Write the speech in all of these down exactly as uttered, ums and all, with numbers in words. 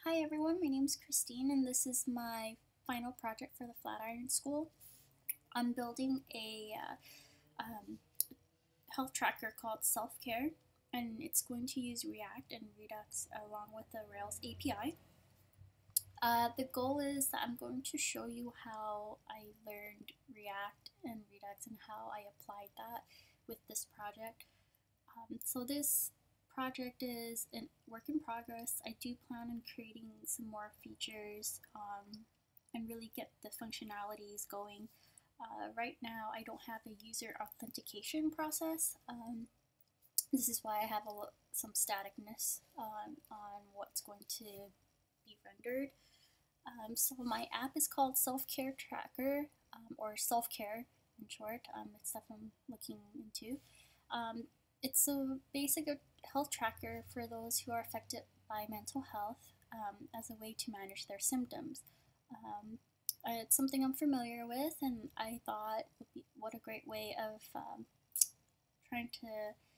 Hi everyone, my name is Christine and this is my final project for the Flatiron School. I'm building a uh, um, health tracker called Self-Care, and it's going to use React and Redux along with the Rails A P I. Uh, the goal is that I'm going to show you how I learned React and Redux and how I applied that with this project. Um, so this project is a work in progress. I do plan on creating some more features um, and really get the functionalities going. Uh, right now, I don't have a user authentication process. Um, this is why I have a, some staticness on, on what's going to be rendered. Um, so my app is called Self-Care Tracker, um, or Self-Care in short. Um, it's stuff I'm looking into. Um, it's a basic health tracker for those who are affected by mental health um, as a way to manage their symptoms. Um, it's something I'm familiar with, and I thought would be, what a great way of um, trying to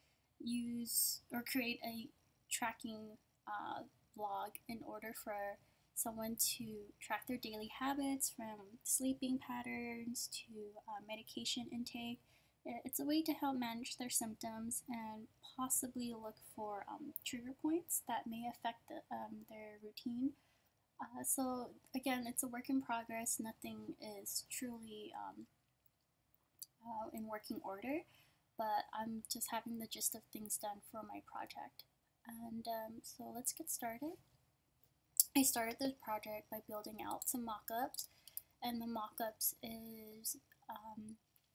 use or create a tracking uh, blog in order for someone to track their daily habits, from sleeping patterns to uh, medication intake. It's a way to help manage their symptoms and possibly look for um, trigger points that may affect the, um, their routine. Uh, so again, it's a work in progress. Nothing is truly um, uh, in working order, but I'm just having the gist of things done for my project. And um, so let's get started. I started this project by building out some mock-ups, and the mock-ups is um,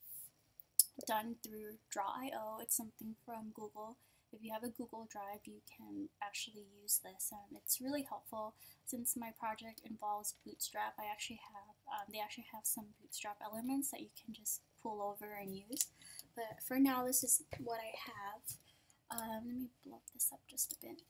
done through Draw dot i o. It's something from Google. If you have a Google Drive, you can actually use this, and it's really helpful. Since my project involves Bootstrap, I actually have um, they actually have some Bootstrap elements that you can just pull over and use. But for now, this is what I have. Um, let me blow this up just a bit.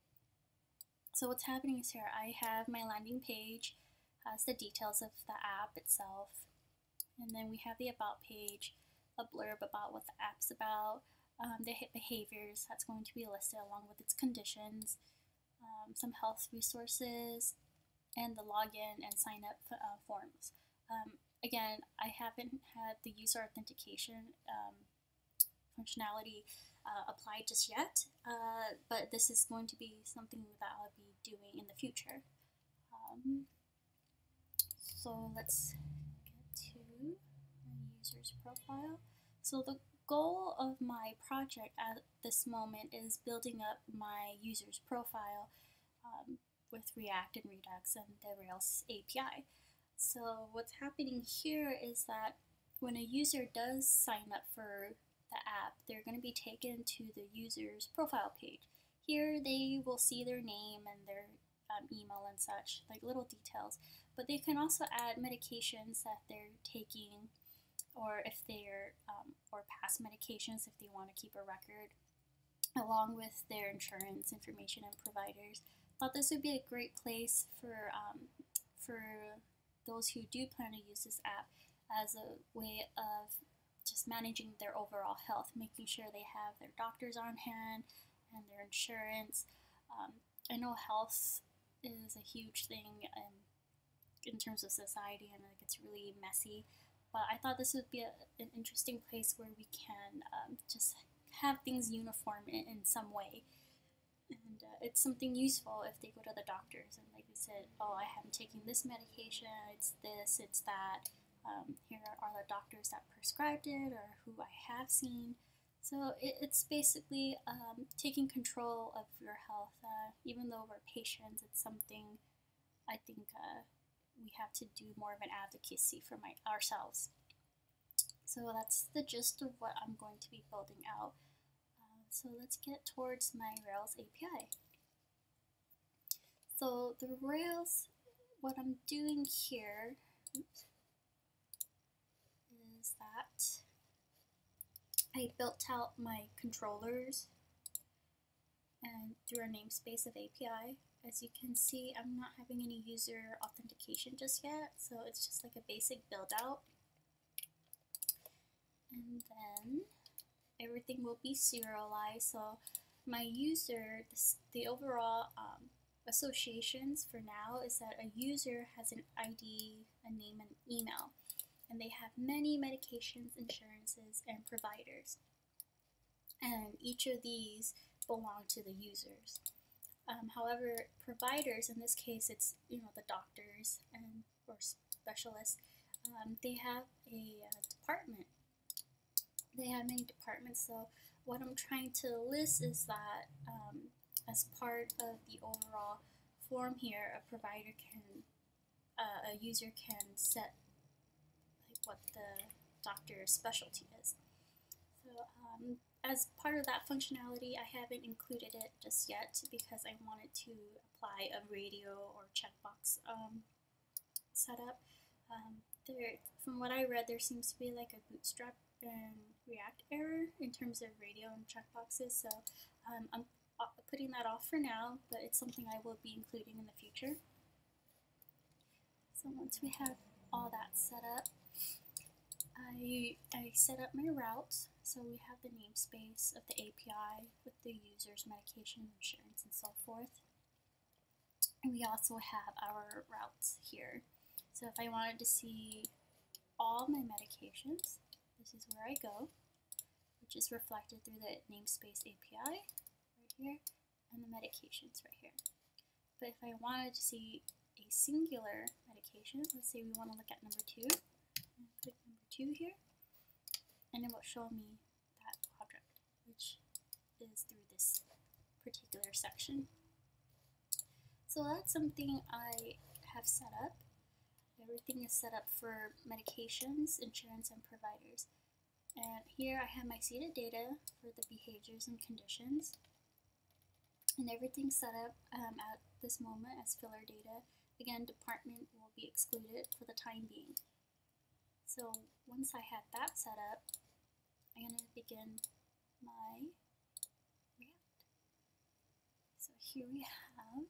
So what's happening is here, I have my landing page, has the details of the app itself, and then we have the about page, a blurb about what the app's about, um, the behaviors that's going to be listed along with its conditions, um, some health resources, and the login and sign up uh, forms. Um, again, I haven't had the user authentication um, functionality uh, applied just yet, uh, but this is going to be something that I'll be doing in the future. Um, so let's get to my user's profile. So the goal of my project at this moment is building up my user's profile um, with React and Redux and the Rails A P I. So what's happening here is that when a user does sign up for the app, they're going to be taken to the user's profile page. Here they will see their name and their um, email and such, like little details, but they can also add medications that they're taking, or if they're, um, or past medications if they want to keep a record, along with their insurance information and providers. Thought this would be a great place for, um, for those who do plan to use this app as a way of just managing their overall health, making sure they have their doctors on hand and their insurance. Um, I know health is a huge thing um, in terms of society, and it gets really messy, but I thought this would be a, an interesting place where we can um, just have things uniform in, in some way. And uh, it's something useful if they go to the doctors and like they said, oh, I haven't taken this medication, it's this, it's that. Um, here are the doctors that prescribed it or who I have seen. So it, it's basically um, taking control of your health. Uh, even though we're patients, it's something I think uh, we have to do more of an advocacy for my, ourselves. So that's the gist of what I'm going to be building out. Uh, so let's get towards my Rails A P I. So the Rails, what I'm doing here, oops, is that I built out my controllers and through a namespace of A P I. As you can see, I'm not having any user authentication just yet, so it's just like a basic build out. And then everything will be serialized. So my user, this, the overall um, associations for now is that a user has an I D, a name, and email, and they have many medications, insurances, and providers. And each of these belong to the users. Um, however, providers, in this case, it's you know the doctors and or specialists. Um, they have a uh, department. They have many departments. So what I'm trying to list is that um, as part of the overall form here, a provider can, uh, a user can set like what the doctor's specialty is. So um, as part of that functionality, I haven't included it just yet because I wanted to apply a radio or checkbox um, setup. Um, there, from what I read, there seems to be like a Bootstrap and React error in terms of radio and checkboxes. So um, I'm putting that off for now, but it's something I will be including in the future. So once we have all that set up, I, I set up my routes. So we have the namespace of the A P I with the user's medication, insurance, and so forth. And we also have our routes here. So if I wanted to see all my medications, this is where I go, which is reflected through the namespace A P I right here, and the medications right here. But if I wanted to see a singular medication, let's say we want to look at number two, I'll click number two here, and it will show me that object, which is through this particular section. So that's something I have set up. Everything is set up for medications, insurance, and providers. And here I have my seeded data for the behaviors and conditions. And everything's set up um, at this moment as filler data. Again, department will be excluded for the time being. So once I have that set up, I'm going to begin my React. So here we have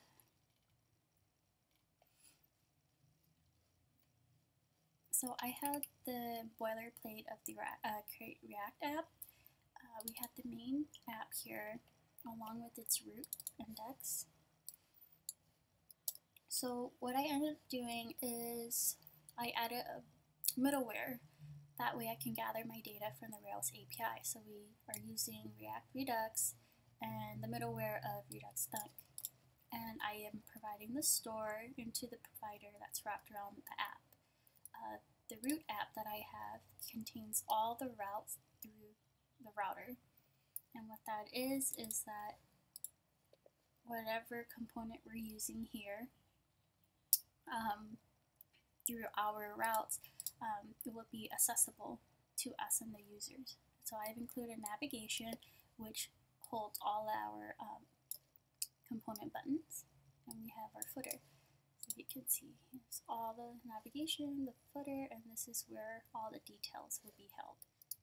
So I have the boilerplate of the uh, Create React app. Uh, we have the main app here along with its root index. So what I ended up doing is I added a middleware. That way I can gather my data from the Rails A P I. So we are using React Redux and the middleware of Redux Thunk. And I am providing the store into the provider that's wrapped around the app. Uh, the root app that I have contains all the routes through the router. And what that is, is that whatever component we're using here um, through our routes, um, it will be accessible to us and the users. So I've included navigation, which holds all our um, component buttons, and we have our footer. So you can see here's all the navigation, the footer, and this is where all the details will be held.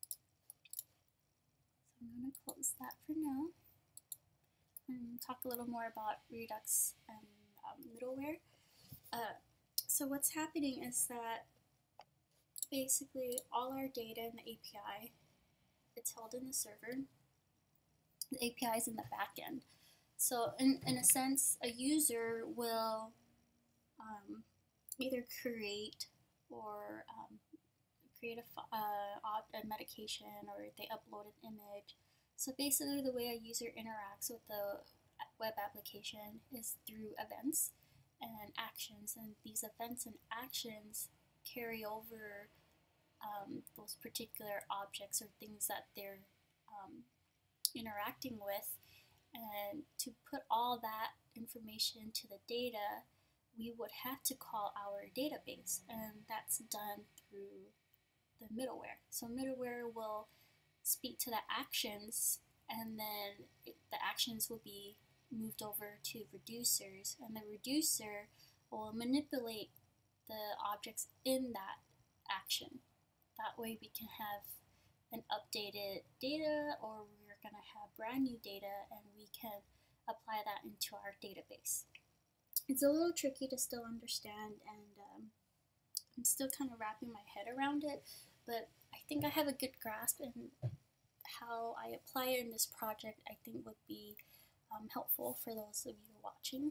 So I'm going to close that for now and talk a little more about Redux and um, middleware. Uh, so what's happening is that basically all our data in the A P I, it's held in the server. The A P I is in the back end. So in, in a sense, a user will um, either create or um, create a, uh, a medication, or they upload an image. So basically the way a user interacts with the web application is through events and actions, and these events and actions carry over um, those particular objects or things that they're um, interacting with. And to put all that information to the data, we would have to call our database, and that's done through the middleware. So middleware will speak to the actions, and then it, the actions will be moved over to reducers, and the reducer will manipulate the objects in that action. That way we can have an updated data, or we're going to have brand new data, and we can apply that into our database. It's a little tricky to still understand, and um, I'm still kind of wrapping my head around it, but I think I have a good grasp, and how I apply it in this project I think would be um, helpful for those of you watching.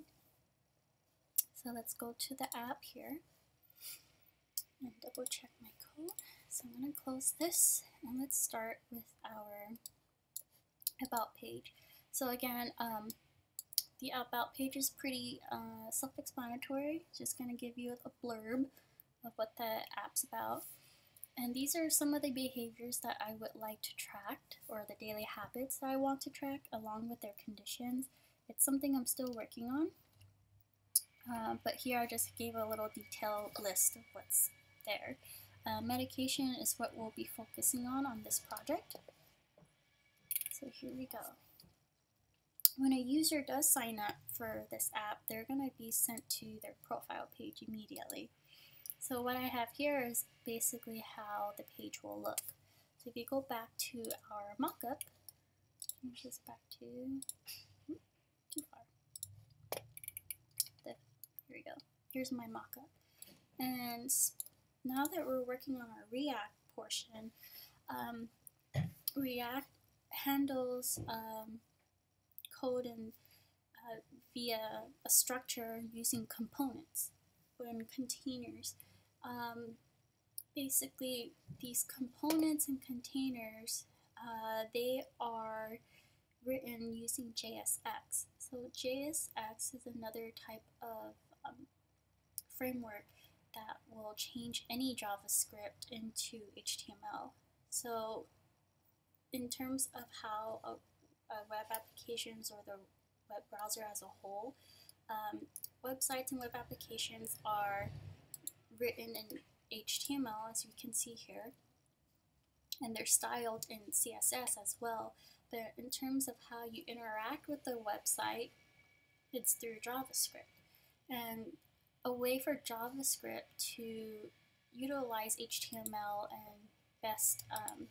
So let's go to the app here and double check my code. So I'm going to close this and let's start with our about page. So again, um, the about page is pretty uh, self-explanatory. Just going to give you a blurb of what the app's about. And these are some of the behaviors that I would like to track, or the daily habits that I want to track along with their conditions. It's something I'm still working on. Uh, but here I just gave a little detailed list of what's there. Uh, medication is what we'll be focusing on on this project. So here we go. When a user does sign up for this app, they're going to be sent to their profile page immediately. So what I have here is basically how the page will look. So if you go back to our mockup, change this back to, hmm, too far. The, here we go. Here's my mockup. And now that we're working on our React portion, um, React handles um, code and uh, via a structure using components and containers. Um, basically, these components and containers, uh, they are written using J S X. So J S X is another type of um, framework that will change any JavaScript into H T M L. So in terms of how a, a web applications or the web browser as a whole, um, websites and web applications are written in H T M L, as you can see here, and they're styled in C S S as well. But in terms of how you interact with the website, it's through JavaScript. And a way for JavaScript to utilize H T M L and best um,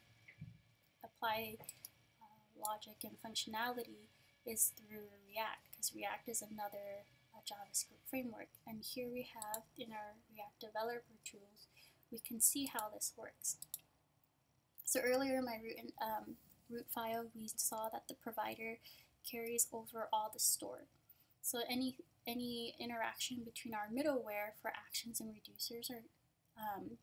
apply uh, logic and functionality is through React, because React is another uh, JavaScript framework. And here we have in our React developer tools, we can see how this works. So earlier in my root, um, root file, we saw that the provider carries over all the store. So any any interaction between our middleware for actions and reducers are um,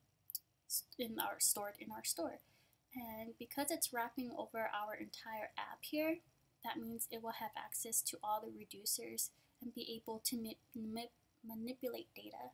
in our stored in our store. And because it's wrapping over our entire app here, that means it will have access to all the reducers and be able to ma ma manipulate data.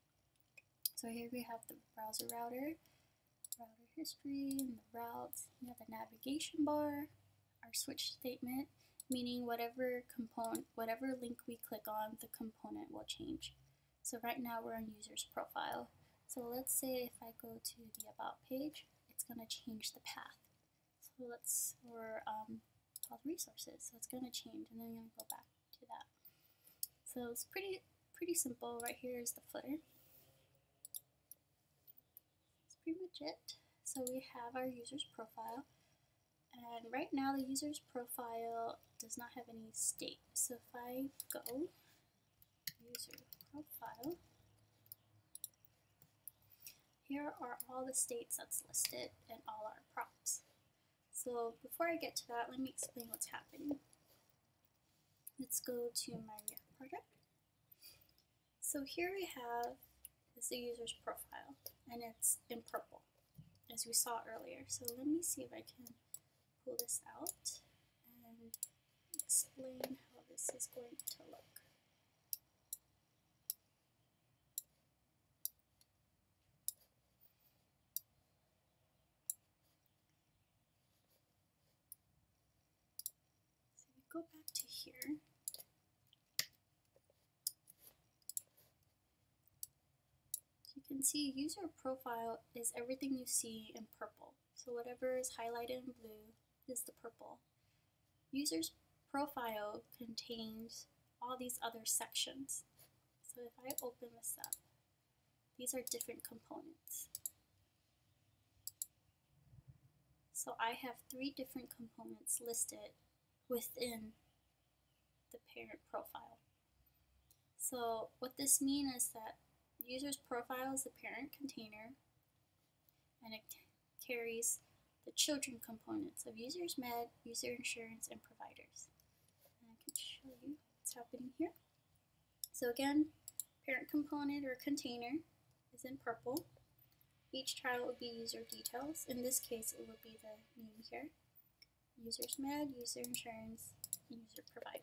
So here we have the browser router, router history, and the routes. We have the navigation bar, our switch statement, meaning whatever component, whatever link we click on, the component will change. So right now we're on user's profile. So let's say if I go to the about page, it's going to change the path. So let's, or um, all the resources. So it's going to change, and then I'm going to go back to that. So it's pretty pretty simple. Right here is the footer. That's pretty much it. So we have our user's profile. And right now the user's profile does not have any state. So if I go user profile, here are all the states that's listed and all our props. So before I get to that, let me explain what's happening. Let's go to my React project. So here we have this is the user's profile, and it's in purple, as we saw earlier. So let me see if I can pull this out and explain how this is going to look. So we go back to here. You can see user profile is everything you see in purple. So whatever is highlighted in blue is the purple. User's profile contains all these other sections. So if I open this up, these are different components. So I have three different components listed within the parent profile. So what this means is that user's profile is the parent container, and it carries the children components of users med, user insurance, and providers. And I can show you what's happening here. So again, parent component or container is in purple. Each child would be user details. In this case, it would be the name here. Users med, user insurance, user providers.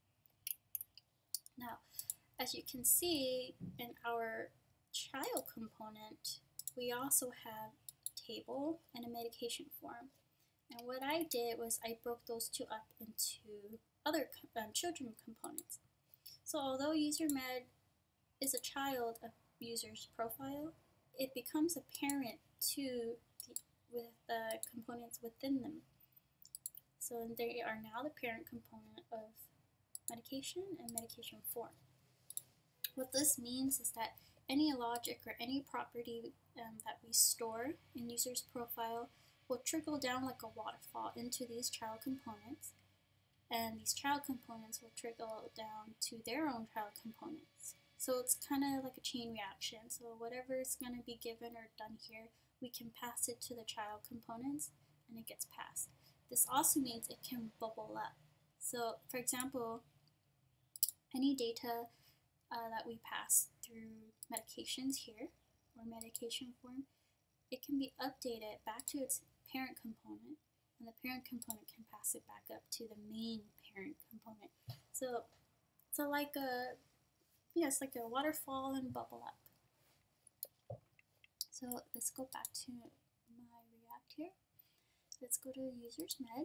Now, as you can see in our child component, we also have a table and a medication form. And what I did was I broke those two up into other um, children components. So although user med is a child of user's profile, it becomes a parent to the, with the components within them. So they are now the parent component of medication and medication form. What this means is that any logic or any property um, that we store in user's profile will trickle down like a waterfall into these child components, and these child components will trickle down to their own child components. So it's kind of like a chain reaction. So whatever is going to be given or done here, we can pass it to the child components and it gets passed. This also means it can bubble up. So for example, any data uh, that we pass through medications here, or medication form, it can be updated back to its parent component, and the parent component can pass it back up to the main parent component. So, so like a, yeah, it's like a waterfall and bubble up. So let's go back to my React here. Let's go to users med.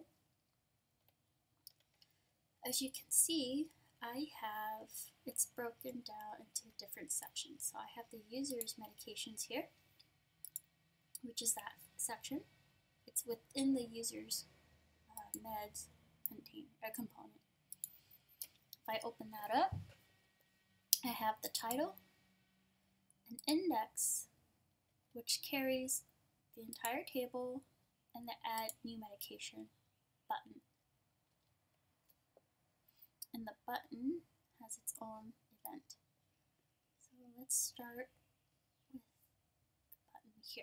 As you can see, I have, it's broken down into different sections. So I have the user's medications here, which is that section. It's within the user's uh, meds contain, uh, component. If I open that up, I have the title, an index, which carries the entire table, and the add new medication button. And the button has its own event. So let's start with the button here.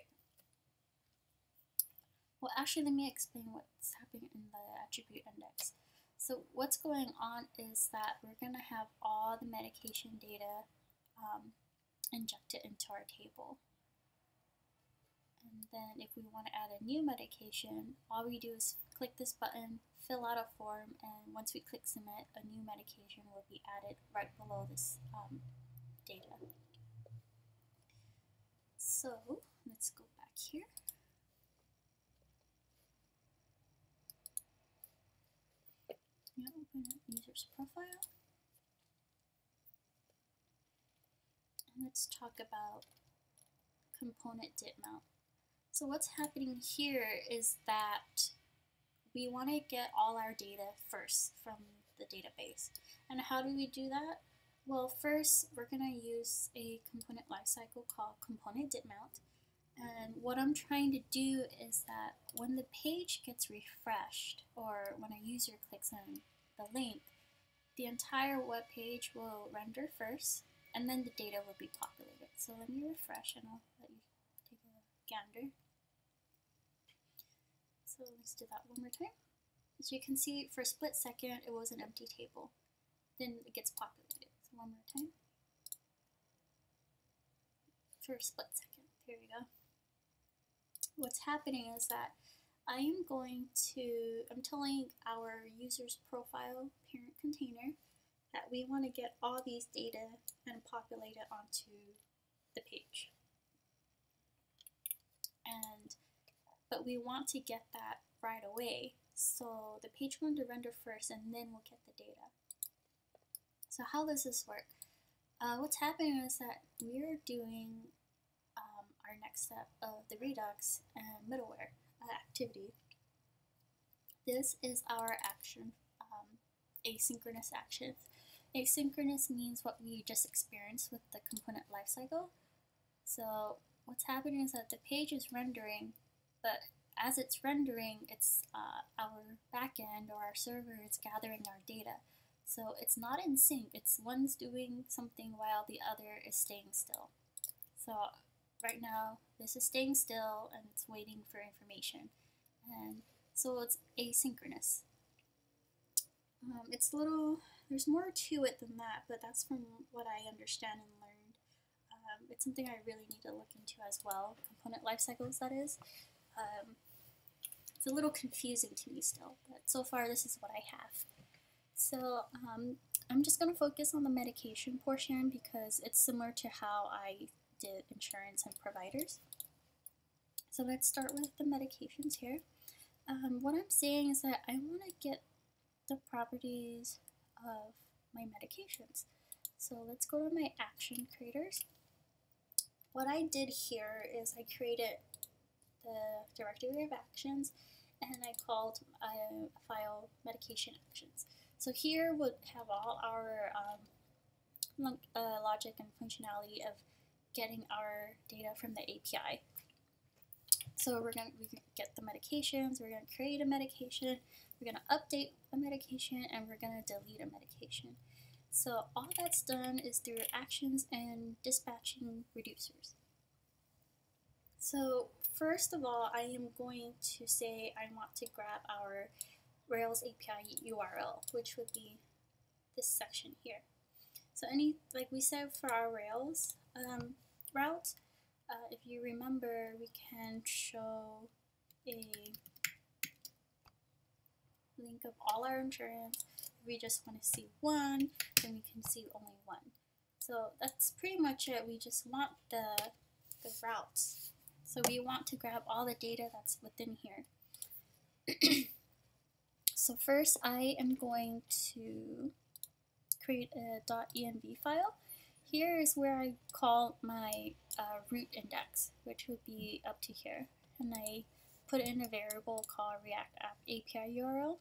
Well, actually, let me explain what's happening in the attribute index. So what's going on is that we're going to have all the medication data um, injected into our table. And then if we want to add a new medication, all we do is click this button, fill out a form, and once we click submit, a new medication will be added right below this um, data. So let's go back here. Now open up user's profile. And let's talk about component did mount. So what's happening here is that we want to get all our data first from the database. And how do we do that? Well, first we're going to use a component lifecycle called component did mount. And what I'm trying to do is that when the page gets refreshed, or when a user clicks on the link, the entire web page will render first, and then the data will be populated. So let me refresh and I'll let you take a gander. So let's do that one more time. As you can see, for a split second, it was an empty table. Then it gets populated. So one more time. For a split second. Here we go. What's happening is that I am going to, I'm telling our user's profile parent container that we want to get all these data and populate it onto the page. And but we want to get that right away. So the page going to render first, and then we'll get the data. So how does this work? Uh, what's happening is that we're doing um, our next step of the Redux and middleware uh, activity. This is our action, um, asynchronous actions. Asynchronous means what we just experienced with the component lifecycle. So what's happening is that the page is rendering, but as it's rendering, it's uh, our backend or our server is gathering our data. So it's not in sync. It's one's doing something while the other is staying still. So right now, this is staying still and it's waiting for information. And so it's asynchronous. Um, it's a little, there's more to it than that, but that's from what I understand and learned. Um, it's something I really need to look into as well, component life cycles, that is. Um, it's a little confusing to me still, but so far this is what I have. So um, I'm just going to focus on the medication portion because it's similar to how I did insurance and providers. So let's start with the medications here. Um, what I'm saying is that I want to get the properties of my medications. So let's go to my action creators. What I did here is I created the directory of actions and I called a file medication actions. So here would have all our um, uh, logic and functionality of getting our data from the A P I. So we're going to get the medications, we're going to create a medication, we're going to update a medication, and we're going to delete a medication. So all that's done is through actions and dispatching reducers. So first of all, I am going to say I want to grab our Rails A P I U R L, which would be this section here. So any, like we said for our Rails um, route, uh, if you remember, we can show a link of all our insurance. If we just want to see one, then we can see only one. So that's pretty much it. We just want the, the routes. So we want to grab all the data that's within here. So first I am going to create a .env file. Here is where I call my uh, root index, which would be up to here. And I put in a variable called React App A P I U R L.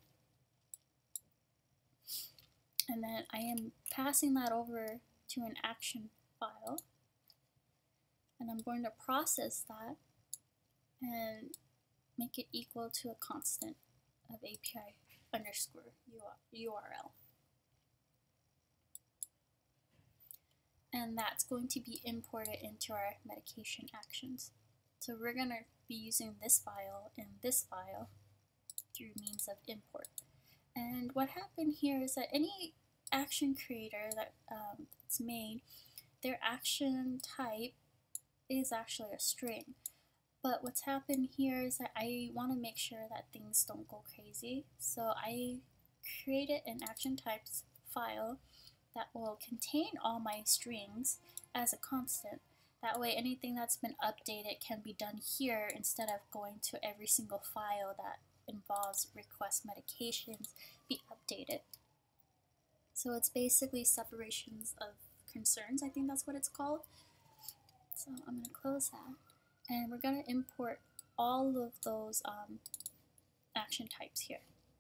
And then I am passing that over to an action file. And I'm going to process that and make it equal to a constant of A P I underscore U R L. And that's going to be imported into our medication actions. So we're going to be using this file and this file through means of import. And what happened here is that any action creator that um, that's made, their action type is actually a string. But what's happened here is that I want to make sure that things don't go crazy. So I created an action types file that will contain all my strings as a constant. That way anything that's been updated can be done here instead of going to every single file that involves request medications be updated. So it's basically separations of concerns, I think that's what it's called. So I'm going to close that. And we're going to import all of those um, action types here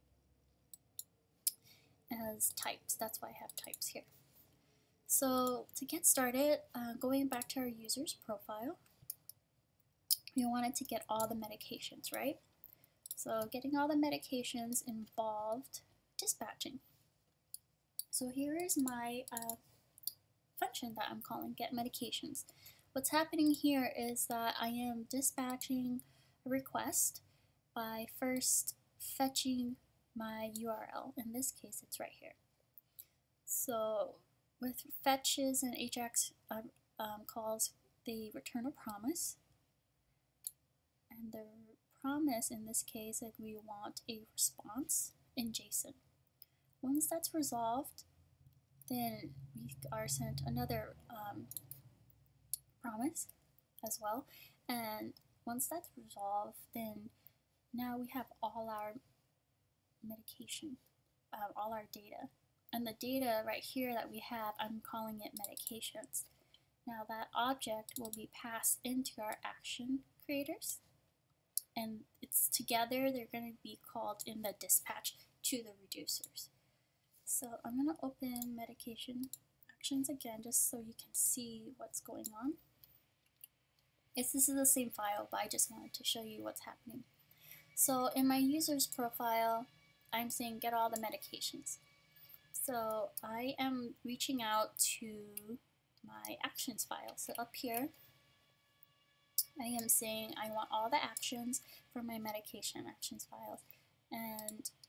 as types. That's why I have types here. So to get started, uh, going back to our user's profile, we wanted to get all the medications, right? So getting all the medications involved dispatching. So here is my uh, function that I'm calling get medications. What's happening here is that I am dispatching a request by first fetching my U R L. In this case, it's right here. So with fetches and Ajax um, um, calls, they return a promise. And the promise in this case, like we want a response in JSON. Once that's resolved, then we are sent another um, promise as well. And once that's resolved, then now we have all our medication, uh, all our data. And the data right here that we have, I'm calling it medications. Now that object will be passed into our action creators. And it's together, they're going to be called in the dispatch to the reducers. So I'm going to open medication actions again just so you can see what's going on. It's, this is the same file, but I just wanted to show you what's happening. So in my user's profile, I'm saying get all the medications. So I am reaching out to my actions file. So up here, I am saying I want all the actions for my medication actions files. And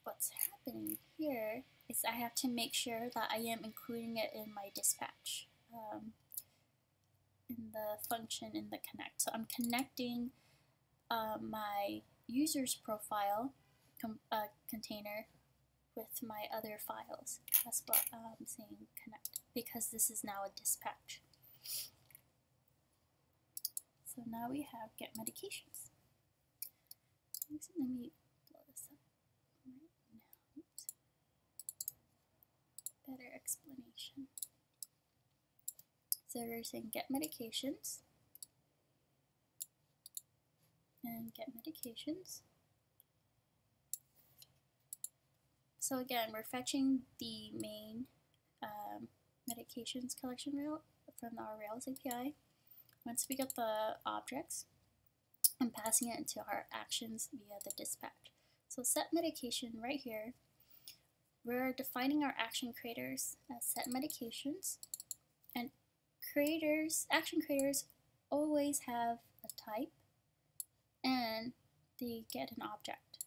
what's happening here is I have to make sure that I am including it in my dispatch, um, in the function in the connect. So I'm connecting uh, my user's profile uh, container with my other files. That's what I'm saying connect, because this is now a dispatch. So now we have get medications. Let me blow this up right now. Better explanation. So we're saying get medications and get medications. So again, we're fetching the main um, medications collection rail from our Rails A P I. Once we get the objects, I'm passing it into our actions via the dispatch. So set medication right here, we're defining our action creators as set medications, and creators, action creators always have a type and they get an object.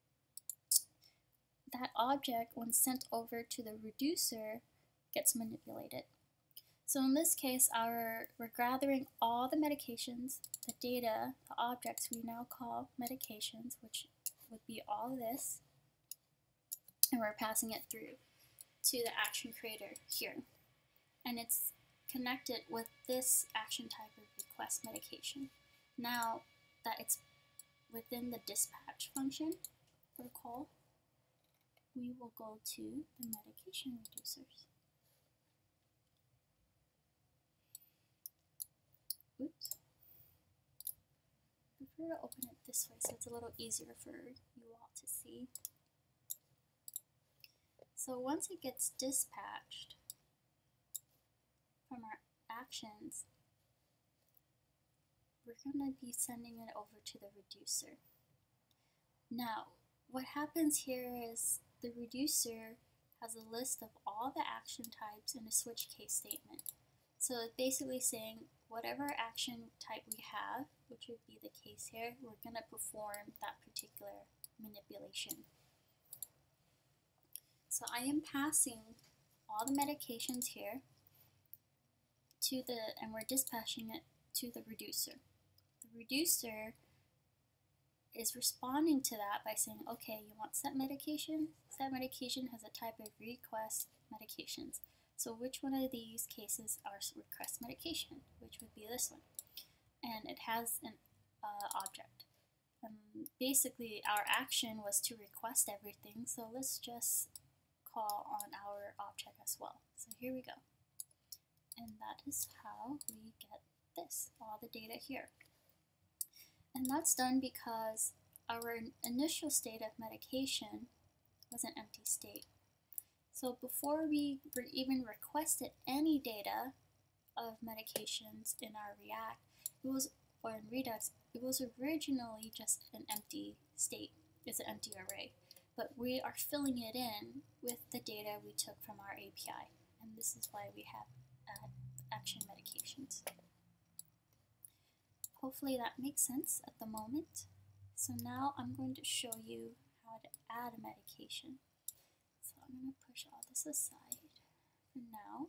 That object, when sent over to the reducer, gets manipulated. So in this case, our, we're gathering all the medications, the data, the objects we now call medications, which would be all this, and we're passing it through to the action creator here. And it's connected with this action type of request medication. Now that it's within the dispatch function or call, we will go to the medication reducers. Oops. I prefer to open it this way so it's a little easier for you all to see. So once it gets dispatched from our actions, we're going to be sending it over to the reducer. Now, what happens here is the reducer has a list of all the action types in a switch case statement. So it's basically saying whatever action type we have, which would be the case here, we're going to perform that particular manipulation. So I am passing all the medications here to the, and we're dispatching it to the reducer. The reducer is responding to that by saying, okay, you want set medication? Set medication has a type of request medications. So which one of these cases are request medication? Which would be this one. And it has an uh, object. Um, basically, our action was to request everything, so let's just call on our object as well. So here we go. And that is how we get this, all the data here. And that's done because our initial state of medication was an empty state. So before we even requested any data of medications in our React, it was, or in Redux, it was originally just an empty state. It's an empty array. But we are filling it in with the data we took from our A P I. And this is why we have uh, action medications. Hopefully that makes sense at the moment. So now I'm going to show you how to add a medication. So I'm going to push all this aside for now.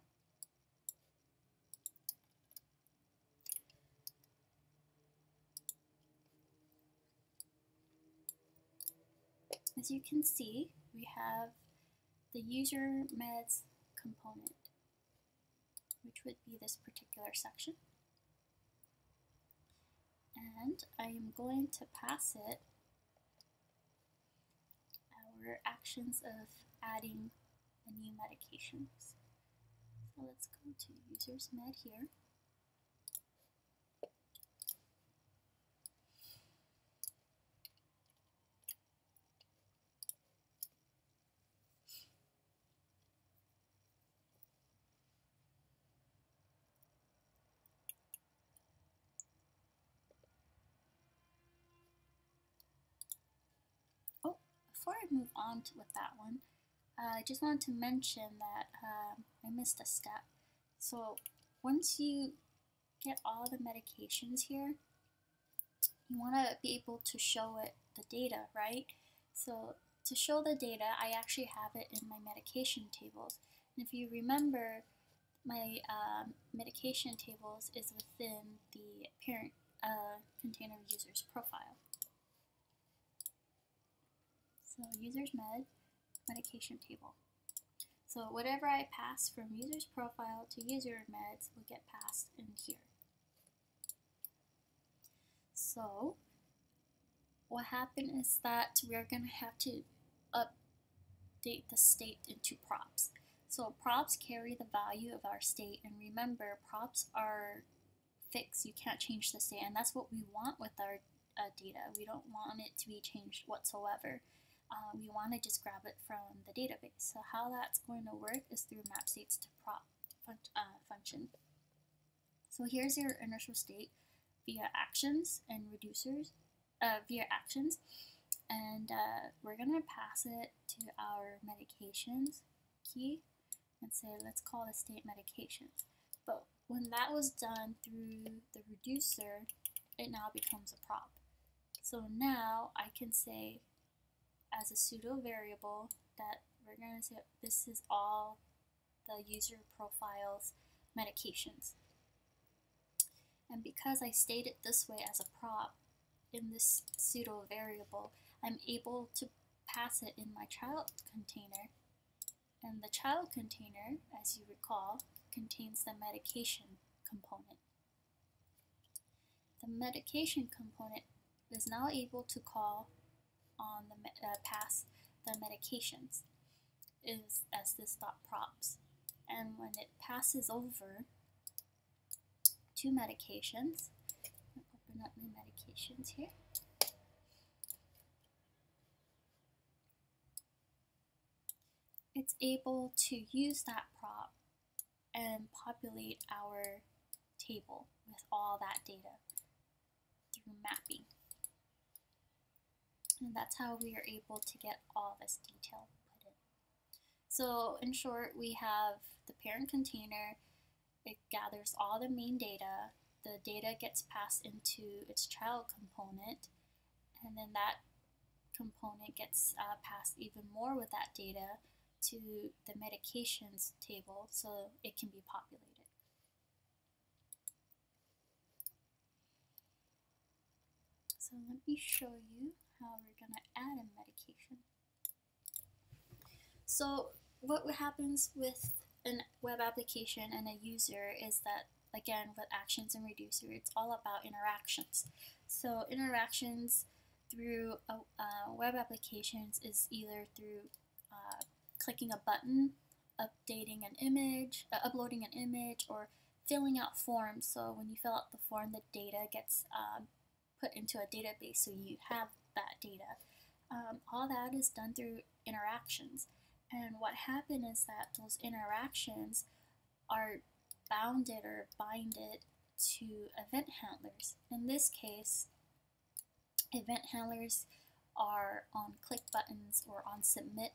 As you can see, we have the user meds component, which would be this particular section. And I am going to pass it our actions of adding a new medications. So let's go to users med here. Before I move on to, with that one, uh, I just wanted to mention that um, I missed a step. So once you get all the medications here, you want to be able to show it the data, right? So to show the data, I actually have it in my medication tables. And if you remember, my um, medication tables is within the parent uh, container user's profile. So users med, medication table. So whatever I pass from user's profile to user meds will get passed in here. So what happened is that we're going to have to update the state into props. So props carry the value of our state, and remember, props are fixed. You can't change the state, and that's what we want with our uh, data. We don't want it to be changed whatsoever. Uh, we want to just grab it from the database. So how that's going to work is through map states to prop fun uh, function. So here's your initial state via actions and reducers, uh, via actions, and uh, we're going to pass it to our medications key and say, let's call the state medications. But when that was done through the reducer, it now becomes a prop. So now I can say, as a pseudo variable, that we're going to say this is all the user profile's medications. And because I state it this way as a prop in this pseudo variable, I'm able to pass it in my child container. And the child container, as you recall, contains the medication component. The medication component is now able to call on the uh, pass the medications is as this dot props, and when it passes over to medications, open up my medications here. It's able to use that prop and populate our table with all that data through mapping. And that's how we are able to get all this detail put in. So in short, we have the parent container. It gathers all the main data. The data gets passed into its child component, and then that component gets uh, passed even more with that data to the medications table so it can be populated. So let me show you how we're going to add a medication. So what happens with a web application and a user is that, again, with actions and reducer, it's all about interactions. So interactions through a, uh, web applications is either through uh, clicking a button, updating an image, uh, uploading an image, or filling out forms. So when you fill out the form, the data gets um, put into a database, so you have that data. Um, all that is done through interactions. And what happened is that those interactions are bounded or binded to event handlers. In this case, event handlers are on click buttons or on submit.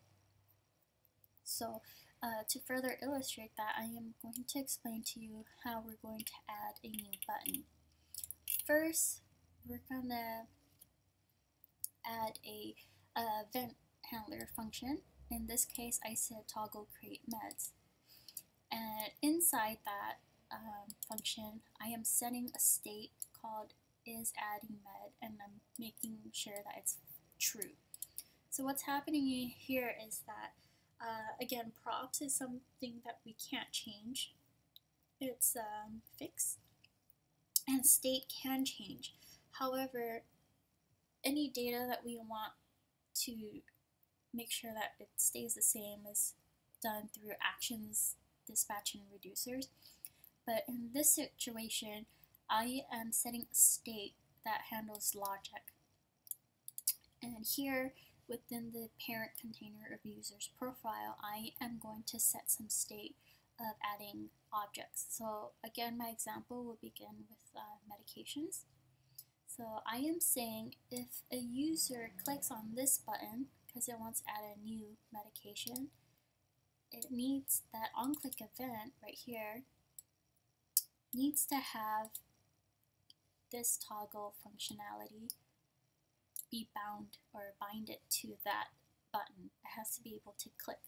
So uh, to further illustrate that, I am going to explain to you how we're going to add a new button. First, we're going to add a uh, event handler function. In this case, I said toggle create meds. And inside that um, function, I am setting a state called is adding med, and I'm making sure that it's true. So what's happening here is that, uh, again, props is something that we can't change. It's um, fixed, and state can change. However, any data that we want to make sure that it stays the same is done through actions, dispatch, and reducers. But in this situation, I am setting a state that handles logic. And here, within the parent container of user's profile, I am going to set some state of adding objects. So again, my example will begin with uh, medications. So I am saying if a user clicks on this button because it wants to add a new medication, it needs that on-click event right here needs to have this toggle functionality be bound or bind it to that button. It has to be able to click.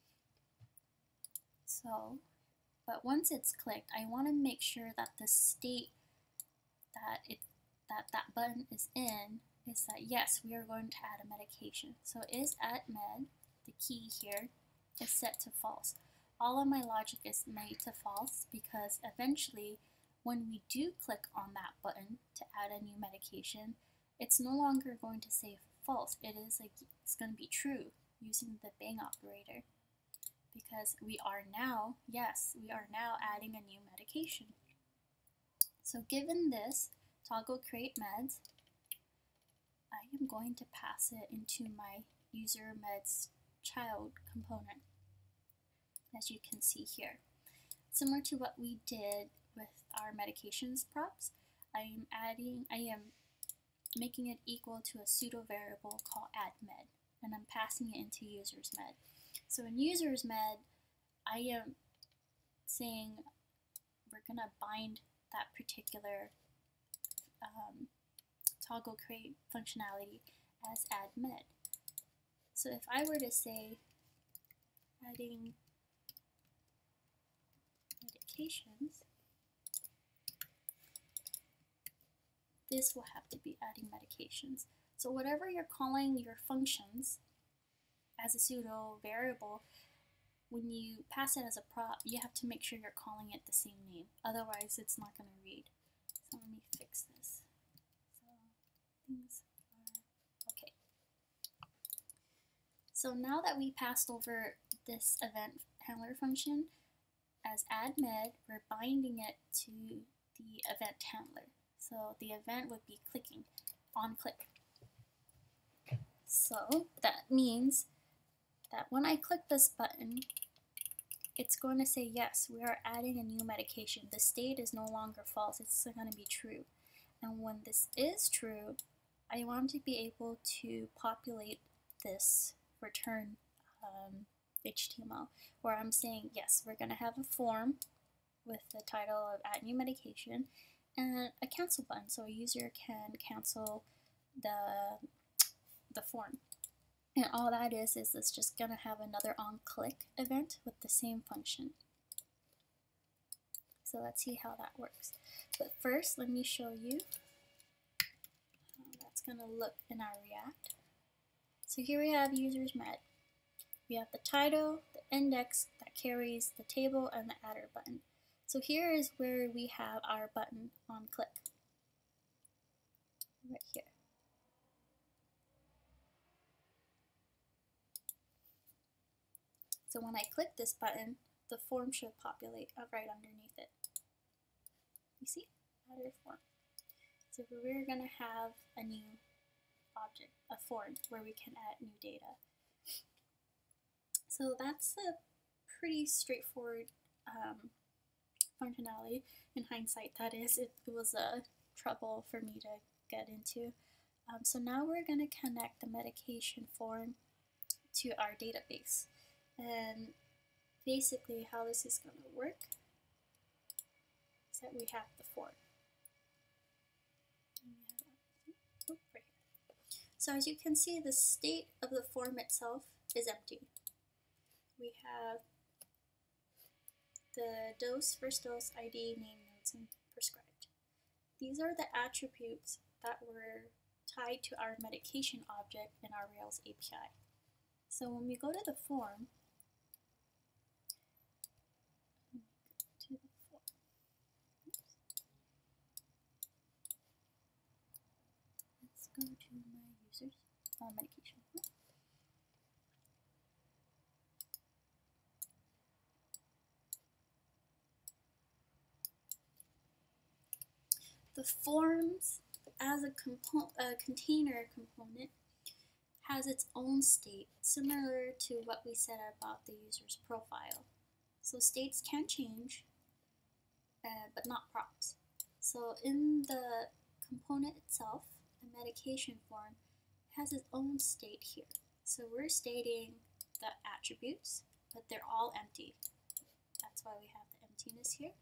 So, but once it's clicked, I want to make sure that the state that it that that button is in is that yes, we are going to add a medication. So is at med, the key here, is set to false. All of my logic is made to false because eventually when we do click on that button to add a new medication, it's no longer going to say false. It is like it's going to be true using the bang operator because we are now, yes, we are now adding a new medication. So given this, toggle create meds, I am going to pass it into my user meds child component, as you can see here. Similar to what we did with our medications props, I am adding, I am making it equal to a pseudo variable called addMed, and I'm passing it into users med. So in users med, I am saying we're gonna bind that particular um, toggle create functionality as addMed. So if I were to say adding medications, this will have to be adding medications. So whatever you're calling your functions as a pseudo variable, when you pass it as a prop, you have to make sure you're calling it the same name. Otherwise, it's not going to read. So let me fix this. So things are okay. So now that we passed over this event handler function as addMed, we're binding it to the event handler. So the event would be clicking, on click. So that means that when I click this button, it's going to say yes, we are adding a new medication. The state is no longer false, it's going to be true. And when this is true, I want to be able to populate this return um, H T M L where I'm saying yes, we're going to have a form with the title of add new medication and a cancel button, so a user can cancel the, the form. And all that is, is it's just going to have another onClick event with the same function. So let's see how that works. But first, let me show you how that's going to look in our React. So here we have users med. We have the title, the index that carries the table, and the adder button. So here is where we have our button on click, right here. So when I click this button, the form should populate right underneath it. You see? Adder form. So we're going to have a new object, a form, where we can add new data. So that's a pretty straightforward um, functionality. In hindsight, that is, it, it was a trouble for me to get into. Um, so now we're going to connect the medication form to our database. And basically how this is going to work is that we have the form. Oh, right here. So as you can see, the state of the form itself is empty. We have the dose, first dose, I D, name, notes, and prescribed. These are the attributes that were tied to our medication object in our Rails A P I. So when we go to the form, to the form. Let's go to my users, uh, medication. The forms as a, compo a container component has its own state, similar to what we said about the user's profile. So states can change, uh, but not props. So in the component itself, the medication form has its own state here. So we're stating the attributes, but they're all empty. That's why we have the emptiness here.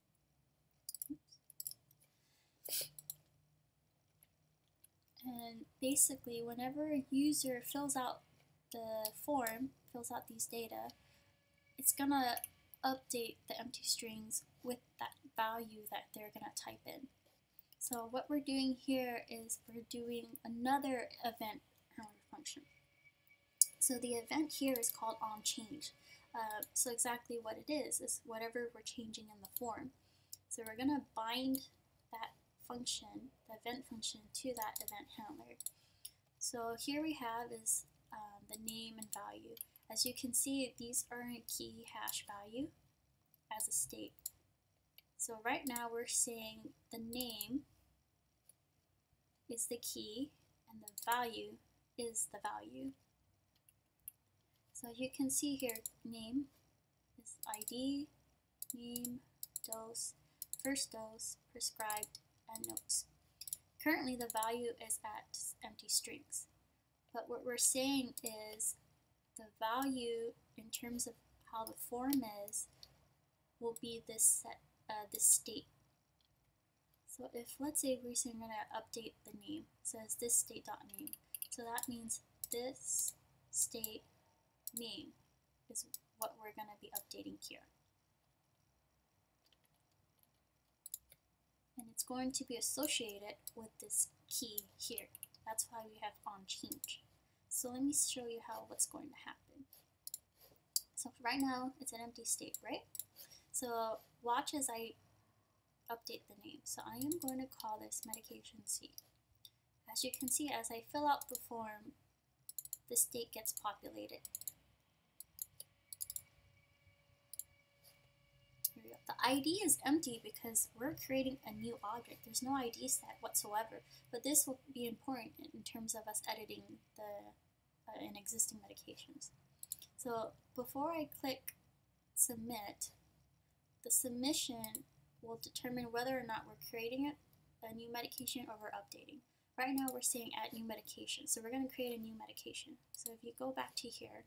And basically, whenever a user fills out the form, fills out these data, it's gonna update the empty strings with that value that they're gonna type in. So what we're doing here is we're doing another event handler function. So the event here is called onChange. Uh, so exactly what it is, is whatever we're changing in the form. So we're gonna bind that function, the event function, to that event handler. So here we have is um, the name and value. As you can see, these are a key hash value as a state. So right now we're saying the name is the key and the value is the value. So you can see here, name is I D, name, dose, first dose, prescribed, and notes. Currently the value is at empty strings, but what we're saying is the value in terms of how the form is will be this set, uh, this state. So if, let's say we're saying we're going to update the name, it says this state.name. So that means this state name is what we're going to be updating here. And it's going to be associated with this key here. That's why we have onChange. So let me show you how what's going to happen. So right now it's an empty state, right? So watch as I update the name. So I am going to call this medication C. As you can see, as I fill out the form, the state gets populated. Here we go. The I D is empty because we're creating a new object. There's no I D set whatsoever, but this will be important in terms of us editing the uh, in existing medications. So before I click submit, the submission will determine whether or not we're creating a, a new medication or we're updating. Right now we're saying add new medication, so we're going to create a new medication. So if you go back to here,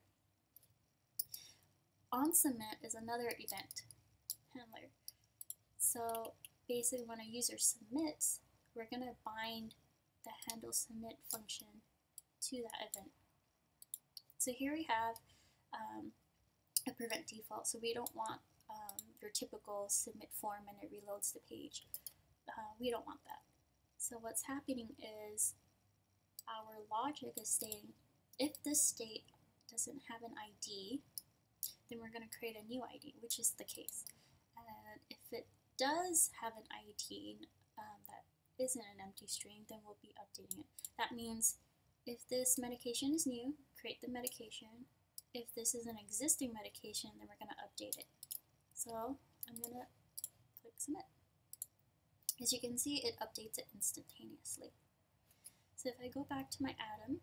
onSubmit is another event handler. So basically when a user submits, we're going to bind the handle submit function to that event. So here we have um, a prevent default, so we don't want um, your typical submit form and it reloads the page. Uh, we don't want that. So what's happening is our logic is saying if this state doesn't have an I D, then we're going to create a new I D, which is the case. And if it does have an I D um, that isn't an empty string, then we'll be updating it. That means if this medication is new, create the medication. If this is an existing medication, then we're going to update it. So I'm going to click submit. As you can see, it updates it instantaneously. So if I go back to my Atom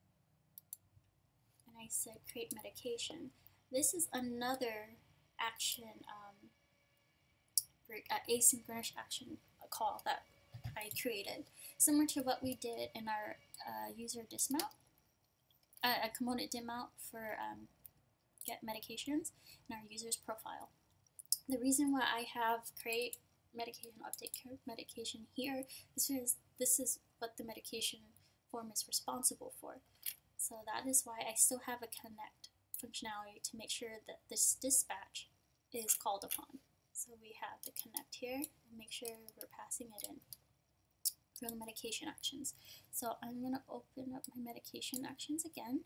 and I said create medication, this is another action, um, uh, asynchronous action call that I created, similar to what we did in our uh, user dismount, uh, a component dismount for um, get medications in our user's profile. The reason why I have create medication update medication here is because this is what the medication form is responsible for. So that is why I still have a connect functionality to make sure that this dispatch is called upon. So we have the connect here and make sure we're passing it in for the medication actions. So I'm going to open up my medication actions again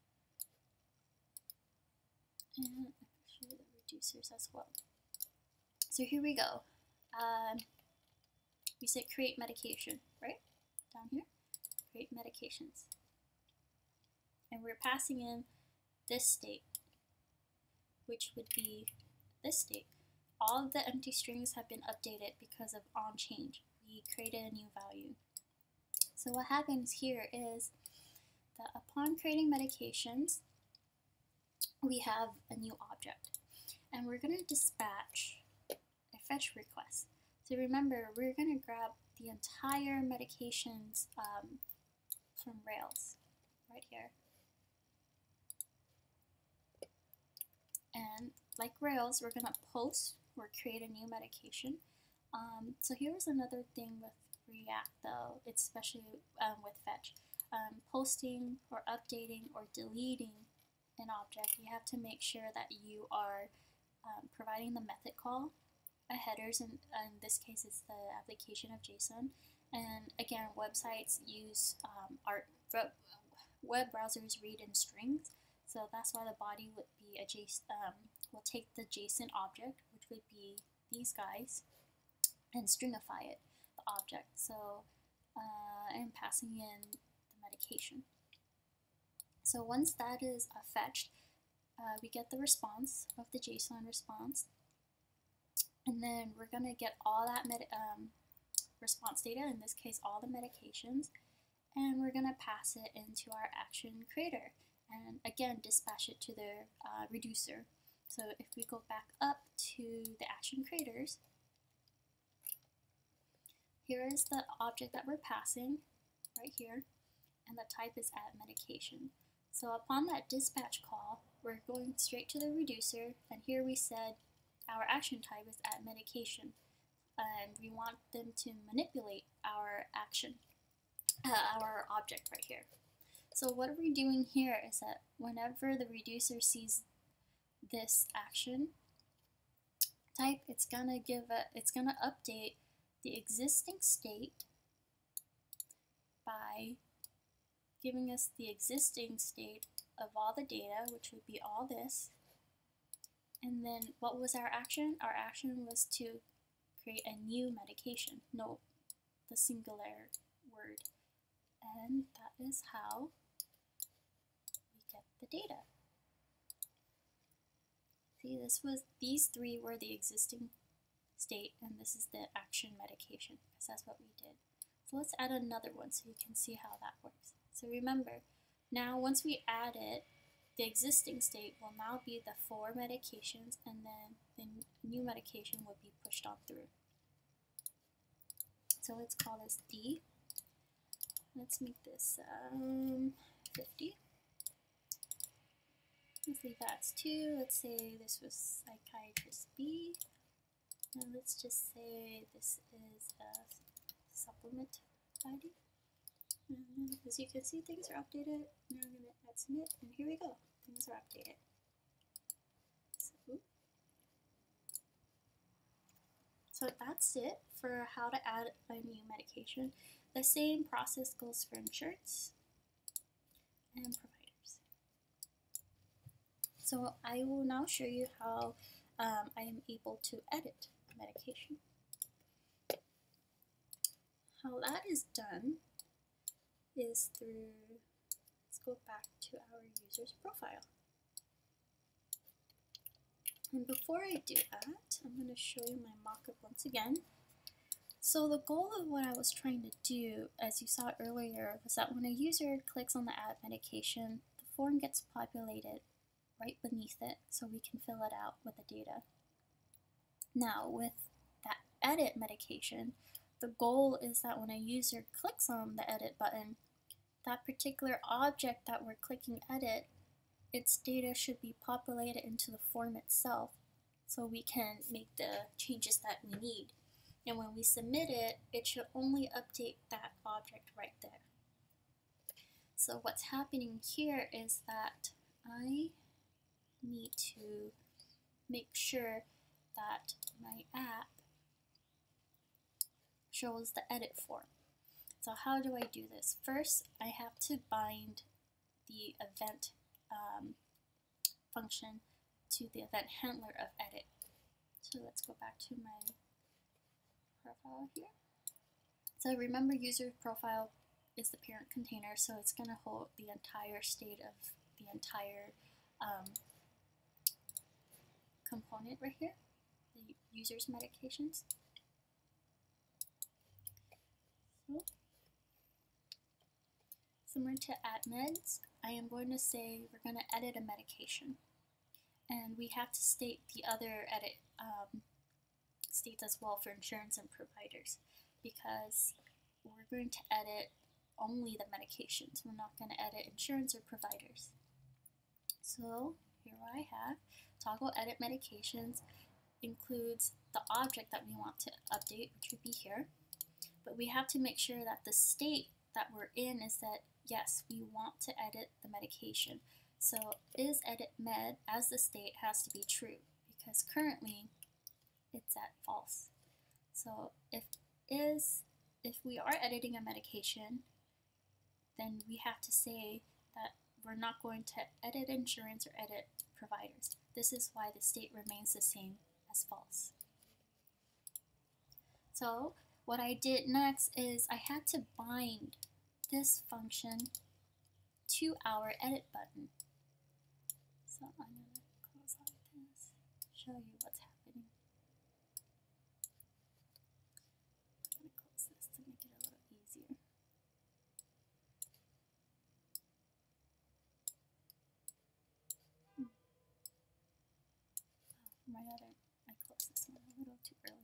and show the reducers as well. So here we go. Um, we say create medication, right? Down here, create medications. And we're passing in this state, which would be this state. All of the empty strings have been updated because of onChange. We created a new value. So what happens here is that upon creating medications, we have a new object. And we're going to dispatch a fetch request. So remember, we're going to grab the entire medications um, from Rails, right here. And like Rails, we're going to post or create a new medication. Um, so here's another thing with React though, it's especially um, with fetch. um, posting or updating or deleting an object, you have to make sure that you are um, providing the method call, a headers, and in this case it's the application of JSON. And again, websites use um, our web browsers read in strings, so that's why the body would be a JSON. Um, will take the JSON object, which would be these guys, and stringify it, the object. So uh, and passing in the medication. So once that is uh, fetched, uh, we get the response of the JSON response, and then we're gonna get all that med um, response data, in this case all the medications, and we're gonna pass it into our action creator, and again dispatch it to the uh, reducer. So if we go back up to the action creators, here is the object that we're passing right here, and the type is add medication. So upon that dispatch call, we're going straight to the reducer, and here we said our action type is add medication, and we want them to manipulate our action, uh, our object right here. So what we're doing here is that whenever the reducer sees this action type, it's gonna give a, it's gonna update the existing state by giving us the existing state of all the data, which would be all this. And then what was our action? Our action was to create a new medication. Note the singular word. And that is how we get the data. See, this was, these three were the existing state, and this is the action medication, because that's what we did. So let's add another one so you can see how that works. So remember, now once we add it, the existing state will now be the four medications, and then the new medication will be pushed on through. So let's call this D. Let's make this um, fifty. Let's leave that as two. Let's say this was psychiatrist B. And let's just say this is a supplement I D. And as you can see, things are updated. Now I'm going to add submit, and here we go. Things are updated. So, so that's it for how to add a new medication. The same process goes for insurance and providers. So I will now show you how um, I am able to edit medication. How that is done is through, let's go back to our user's profile. And before I do that, I'm going to show you my mockup once again. So the goal of what I was trying to do, as you saw earlier, was that when a user clicks on the add medication, the form gets populated right beneath it so we can fill it out with the data. Now with that edit medication, the goal is that when a user clicks on the edit button, that particular object that we're clicking edit, its data should be populated into the form itself so we can make the changes that we need. And when we submit it, it should only update that object right there. So what's happening here is that I need to make sure that my app shows the edit form. So how do I do this? First, I have to bind the event um, function to the event handler of edit. So let's go back to my profile here. So remember, user profile is the parent container, so it's going to hold the entire state of the entire um, component right here, the user's medications. So, similar to add meds, I am going to say we're going to edit a medication, and we have to state the other edit um, states as well for insurance and providers, because we're going to edit only the medications. We're not going to edit insurance or providers. So here I have toggle edit medications includes the object that we want to update, which would be here. But we have to make sure that the state that we're in is that yes, we want to edit the medication. So is edit med as the state has to be true, because currently it's at false. So if is if we are editing a medication, then we have to say that we're not going to edit insurance or edit providers. This is why the state remains the same as false. So what I did next is I had to bind this function to our edit button. So I'm going to close out this, show you what's happening. I'm going to close this to make it a little easier. Hmm. Oh, my other, I closed this one a little too early.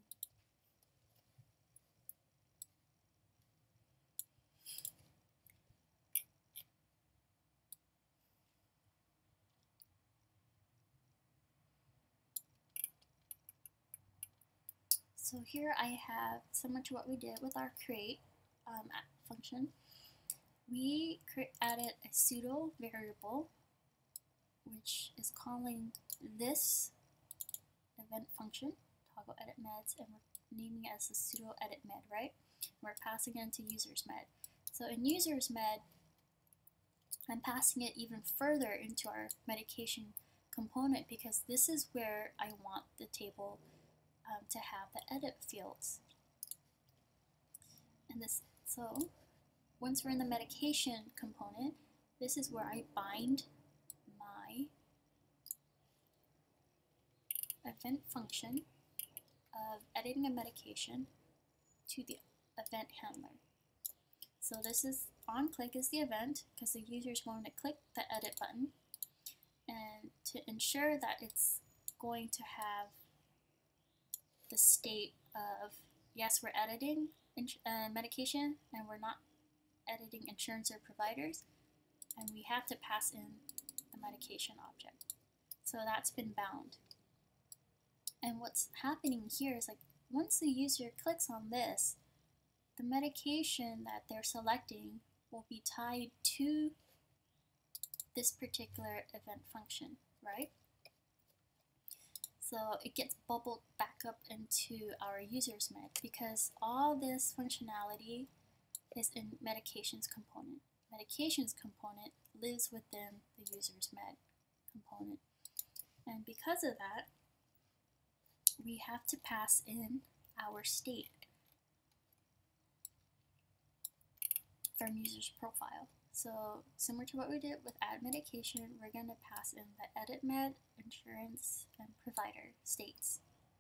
So here I have, similar to what we did with our create um, function, we added a pseudo variable which is calling this event function, toggle edit meds, and we're naming it as the pseudo edit med, right? We're passing it into users med. So in users med, I'm passing it even further into our medication component because this is where I want the table Um, to have the edit fields. And this, so once we're in the medication component, this is where I bind my event function of editing a medication to the event handler. So this is on click is the event because the user is going to click the edit button, and to ensure that it's going to have the state of yes, we're editing uh, medication and we're not editing insurance or providers, and we have to pass in the medication object. So that's been bound. And what's happening here is like once the user clicks on this, the medication that they're selecting will be tied to this particular event function, right? So it gets bubbled back up into our users med because all this functionality is in medications component. Medications component lives within the users med component. And because of that, we have to pass in our state from user's profile. So similar to what we did with add medication, we're going to pass in the edit med, insurance, and provider states.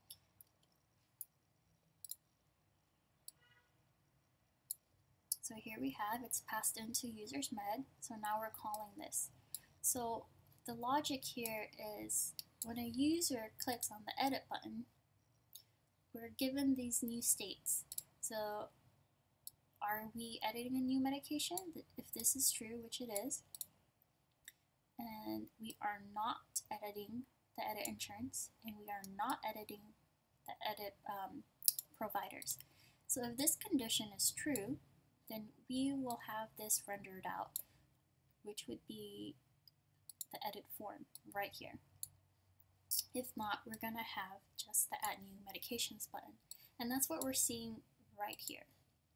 So here we have, it's passed into users med, so now we're calling this. So the logic here is when a user clicks on the edit button, we're given these new states. So are we editing a new medication? If this is true, which it is, and we are not editing the edit insurance, and we are not editing the edit um, providers. So if this condition is true, then we will have this rendered out, which would be the edit form right here. If not, we're going to have just the add new medications button. And that's what we're seeing right here.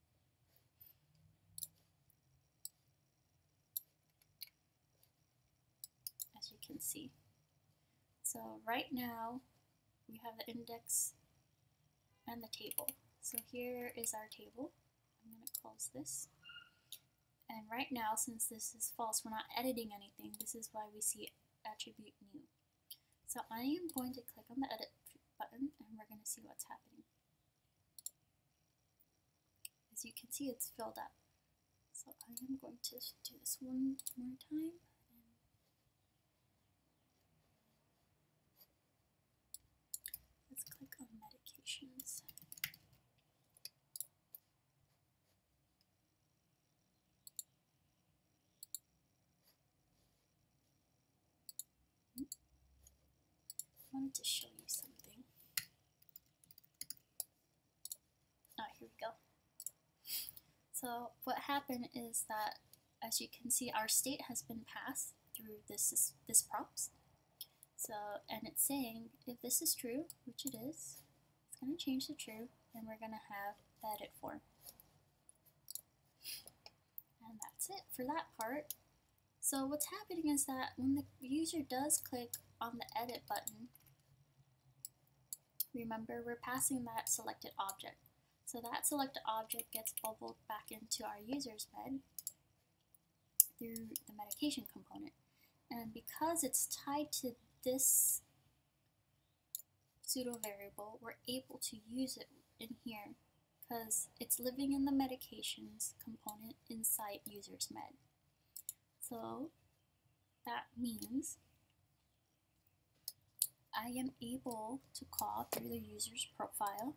As you can see. So right now, we have the index and the table. So here is our table. I'm going to close this. And right now, since this is false, we're not editing anything. This is why we see attribute new. So I am going to click on the edit button and we're going to see what's happening. As you can see, it's filled up. So I am going to do this one more time. Let's click on medications. I wanted to show you something. Oh, here we go. So what happened is that as you can see, our state has been passed through this, this props. So, and it's saying if this is true, which it is, it's going to change to true, and we're going to have the edit form. And that's it for that part. So what's happening is that when the user does click on the edit button, remember we're passing that selected object. So that selected object gets bubbled back into our user's med through the medication component. And because it's tied to this pseudo variable, we're able to use it in here because it's living in the medications component inside user's med. So that means I am able to call through the user's profile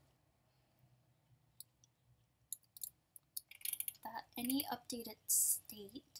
that any updated state,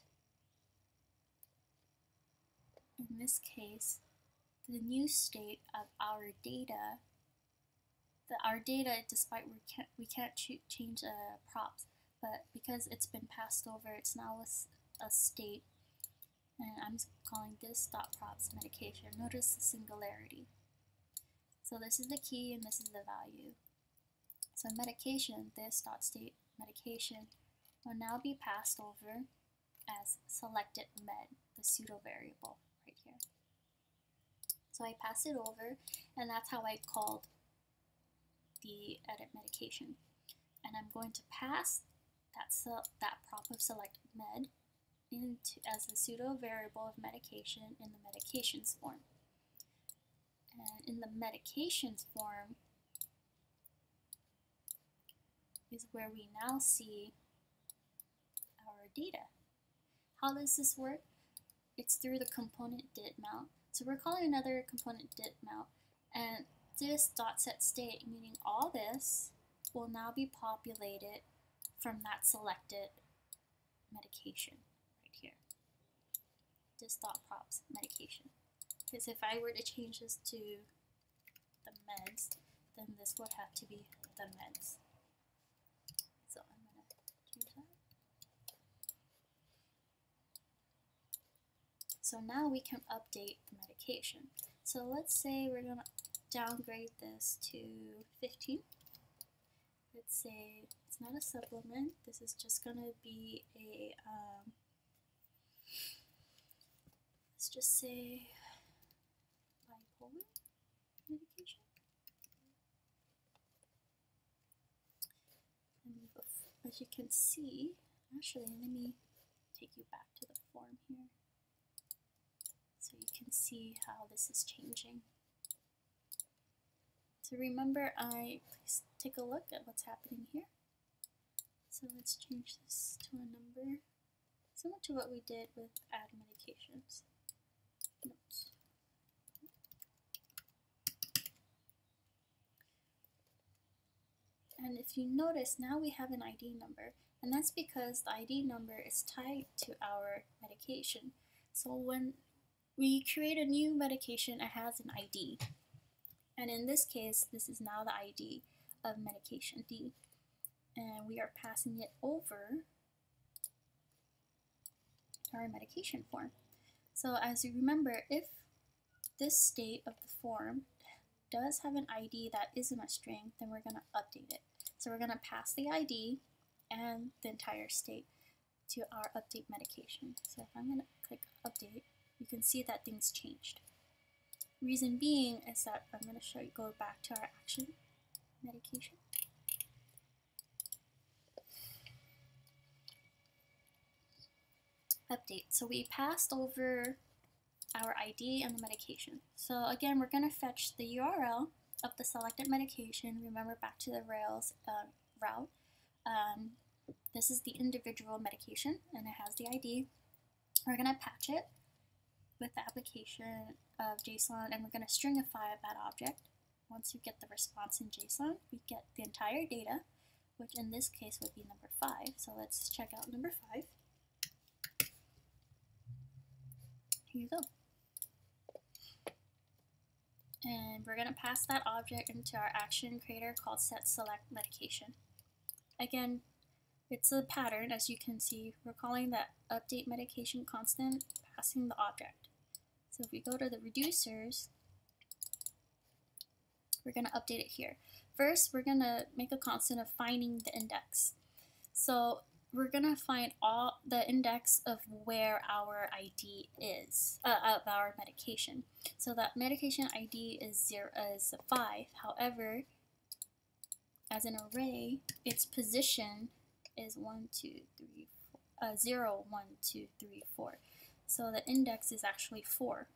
in this case, the new state of our data, that our data, despite we can't, we can't ch change the uh, props, but because it's been passed over, it's now a, a state, and I'm calling this dot props medication. Notice the singularity. So this is the key and this is the value. So medication, this dot state medication, will now be passed over as selected med, the pseudo variable right here. So I pass it over, and that's how I called the edit medication. And I'm going to pass that, that prop of select med into as a pseudo variable of medication in the medications form. And in the medications form is where we now see our data. How does this work? It's through the component did mount. So we're calling another component did mount, and this dot set state, meaning all this, will now be populated from that selected medication right here. This dot props medication. Because if I were to change this to the meds, then this would have to be the meds. So I'm going to change that. So now we can update the medication. So let's say we're going to downgrade this to fifteen. Let's say it's not a supplement. This is just going to be a, um, let's just say bipolar medication. And as you can see, actually, let me take you back to the form here, so you can see how this is changing. So remember, I please take a look at what's happening here. So let's change this to a number similar to what we did with add medications. Notes. And if you notice, now we have an I D number, and that's because the I D number is tied to our medication. So when we create a new medication, it has an I D. And in this case, this is now the I D of medication D. And we are passing it over our medication form. So as you remember, if this state of the form does have an I D that isn't a string, then we're going to update it. So we're going to pass the I D and the entire state to our update medication. So if I'm going to click update, you can see that things changed. Reason being is that I'm going to show you, go back to our action medication. Update. So we passed over our I D and the medication. So again, we're going to fetch the U R L of the selected medication. Remember, back to the Rails uh, route. Um, this is the individual medication, and it has the I D. We're going to patch it with the application of JSON, and we're going to stringify that object. Once you get the response in JSON, we get the entire data, which in this case would be number five. So let's check out number five. Here you go. And we're going to pass that object into our action creator called setSelectMedication. Again, it's a pattern, as you can see. We're calling that update medication constant, passing the object. So if we go to the reducers, we're going to update it here. First, we're going to make a constant of finding the index. So we're going to find all the index of where our I D is, uh, of our medication. So that medication I D is zero, is five. However, as an array, its position is one, two, three, four, uh, zero, one, two, three, four. So the index is actually four.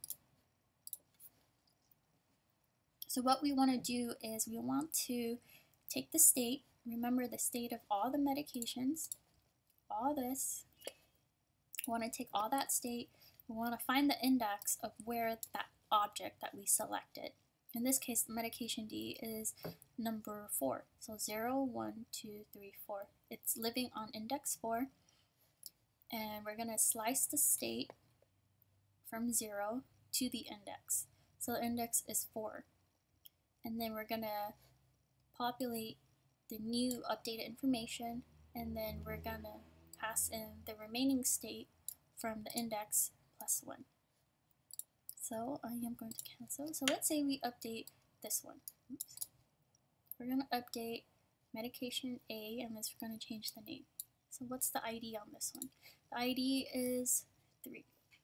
So what we want to do is we want to take the state, remember the state of all the medications, all this, we want to take all that state, we want to find the index of where that object that we selected. In this case, the medication D is number four. So zero, one, two, three, four. It's living on index four. And we're going to slice the state from zero to the index. So the index is four. And then we're going to populate the new updated information, and then we're going to pass in the remaining state from the index plus one. So I am going to cancel. So let's say we update this one. Oops. We're going to update medication A, and this we're going to change the name. So what's the I D on this one? The I D is three.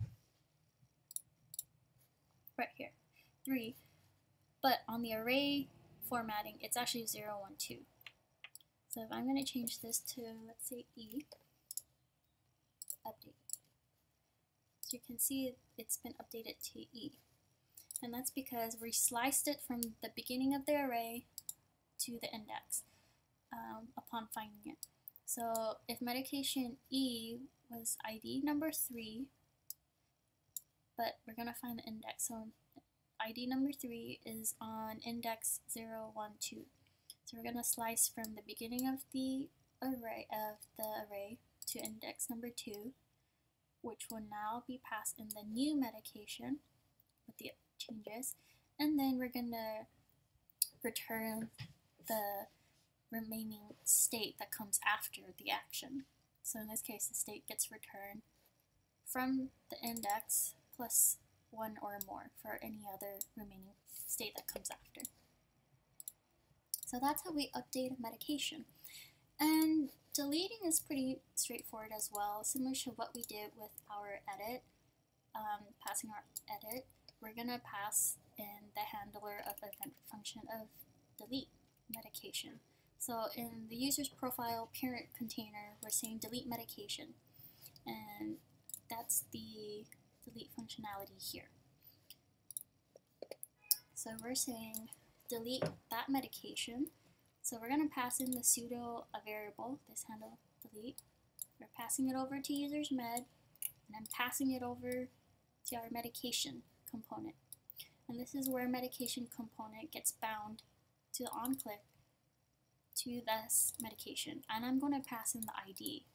Right here, three. But on the array formatting, it's actually zero, one, two. So if I'm going to change this to, let's say, E, update. So you can see it's been updated to E. And that's because we sliced it from the beginning of the array to the index um, upon finding it. So if medication E was I D number three, but we're going to find the index. So I D number three is on index zero, one, two. So we're going to slice from the beginning of the array of the array to index number two, which will now be passed in the new medication with the changes, and then we're going to return the remaining state that comes after the action. So in this case, the state gets returned from the index plus one or more for any other remaining state that comes after. So that's how we update a medication. And deleting is pretty straightforward as well, similar to what we did with our edit, um, passing our edit. We're going to pass in the handler of event function of delete medication. So in the user's profile parent container, we're saying delete medication, and that's the delete functionality here. So we're saying delete that medication. So we're going to pass in the pseudo a variable, this handle delete. We're passing it over to user's med, and I'm passing it over to our medication component. And this is where medication component gets bound to the onClick to this medication. And I'm going to pass in the I D,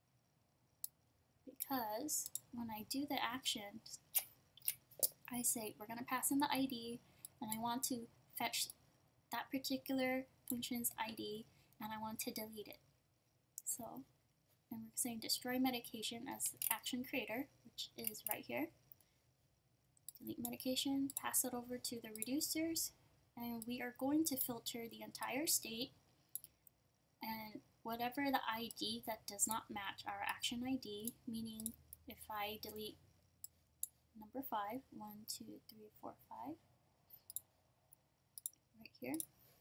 because when I do the action, I say we're going to pass in the I D, and I want to fetch that particular function's I D, and I want to delete it. So, and we're saying destroy medication as the action creator, which is right here. Delete medication, pass it over to the reducers, and we are going to filter the entire state, and whatever the I D that does not match our action I D, meaning if I delete number five, one, two, three, four, five, right here,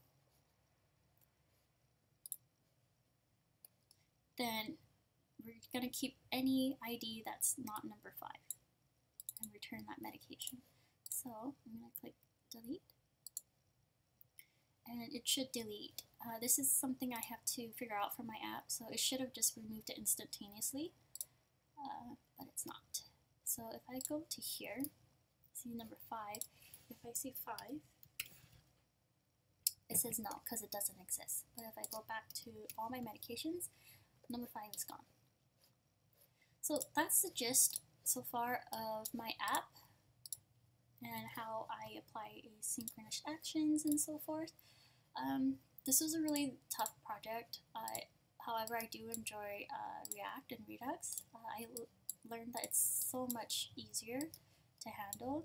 then we're going to keep any I D that's not number five and return that medication. So I'm going to click delete, and it should delete. Uh, this is something I have to figure out for my app, so it should have just removed it instantaneously, uh, but it's not. So if I go to here, see number five, if I see five, it says no because it doesn't exist. But if I go back to all my medications, number five is gone. So that's the gist so far of my app and how I apply asynchronous actions and so forth. Um, this was a really tough project. I However, I do enjoy uh, React and Redux. Uh, I l learned that it's so much easier to handle.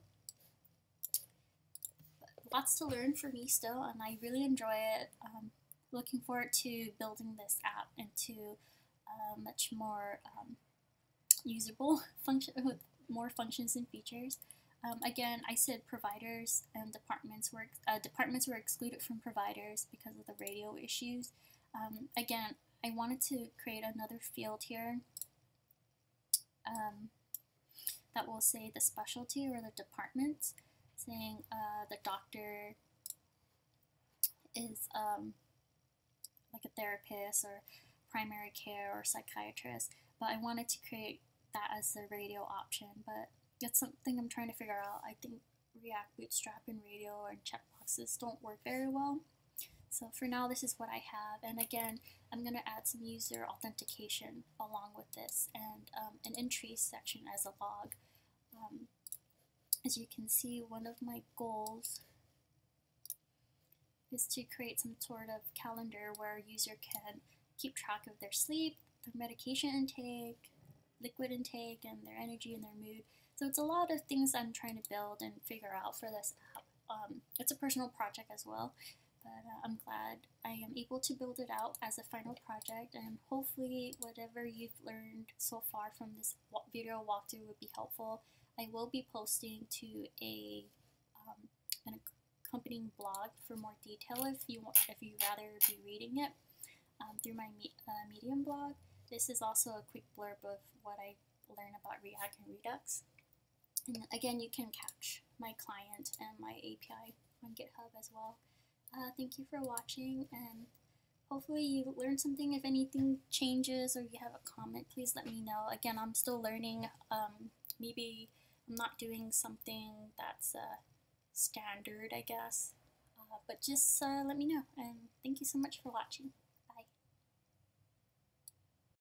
But lots to learn for me still, and I really enjoy it. Um, looking forward to building this app into uh, much more um, usable function with more functions and features. Um, again, I said providers and departments were uh, departments were excluded from providers because of the radio issues. Um, again, I wanted to create another field here um, that will say the specialty or the department, saying uh, the doctor is um, like a therapist or primary care or psychiatrist, but I wanted to create that as the radio option, but that's something I'm trying to figure out. I think React Bootstrap and radio and checkboxes don't work very well. So for now, this is what I have. And again, I'm going to add some user authentication along with this and um, an entry section as a log. Um, as you can see, one of my goals is to create some sort of calendar where a user can keep track of their sleep, their medication intake, liquid intake, and their energy and their mood. So it's a lot of things I'm trying to build and figure out for this app. Um, it's a personal project as well, but uh, I'm glad I am able to build it out as a final project, and hopefully whatever you've learned so far from this video walkthrough would be helpful. I will be posting to a um, an accompanying blog for more detail if you want, if you rather be reading it um, through my me uh, Medium blog. This is also a quick blurb of what I learned about React and Redux. And again, you can catch my client and my A P I on GitHub as well. Uh, thank you for watching, and hopefully you learned something. If anything changes or you have a comment, please let me know. Again, I'm still learning. Um, maybe I'm not doing something that's uh, standard, I guess. Uh, but just uh, let me know, and thank you so much for watching.